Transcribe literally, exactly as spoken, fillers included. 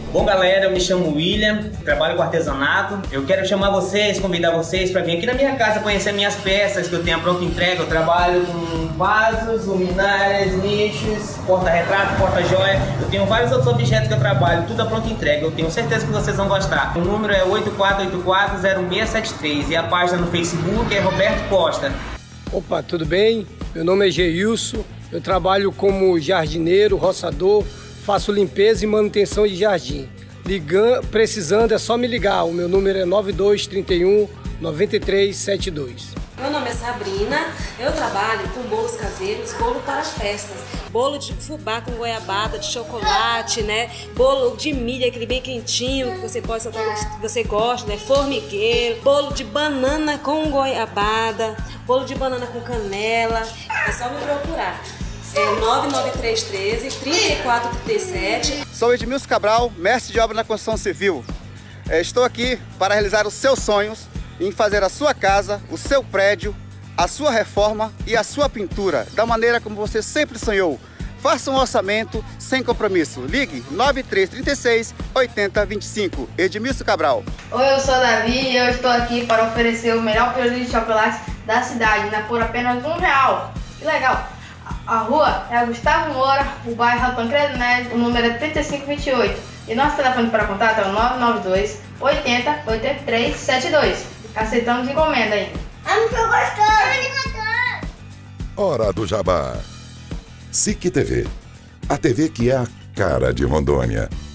Bom, galera, eu me chamo William, trabalho com artesanato. Eu quero chamar vocês, convidar vocês para vir aqui na minha casa conhecer minhas peças que eu tenho a pronta entrega. Eu trabalho com vasos, luminárias, nichos, porta-retrato, porta-joia. Eu tenho vários outros objetos que eu trabalho, tudo a pronta entrega. Eu tenho certeza que vocês vão gostar. O número é oito quatro oito quatro zero seis sete três e a página no Facebook é Roberto Costa. Opa, tudo bem? Meu nome é Geilson, eu trabalho como jardineiro, roçador, faço limpeza e manutenção de jardim. Ligando, precisando é só me ligar, o meu número é nove dois três um nove três sete dois. Meu nome é Sabrina, eu trabalho com bolos caseiros, bolo para festas. Bolo de fubá com goiabada, de chocolate, né? Bolo de milho, aquele bem quentinho, que você pode soltar, que você gosta, né? Formigueiro. Bolo de banana com goiabada, bolo de banana com canela. É só me procurar. É nove nove três um três, três quatro três sete. Sou Edmilson Cabral, mestre de obra na construção civil. Estou aqui para realizar os seus sonhos em fazer a sua casa, o seu prédio, a sua reforma e a sua pintura da maneira como você sempre sonhou. Faça um orçamento sem compromisso. Ligue nove três três seis, oito zero dois cinco. Edmilson Cabral. Oi, eu sou o Davi e eu estou aqui para oferecer o melhor produto de chocolate da cidade, na por apenas um real. Que legal! A rua é a Gustavo Moura, o bairro Tancredo Neves, o número é trinta e cinco vinte e oito. E nosso telefone para contato é o nove nove dois, oito zero, oito três sete dois. Aceitamos encomenda aí. Amo que eu gostou. Hora do Jabá. S I C T V, a T V que é a cara de Rondônia.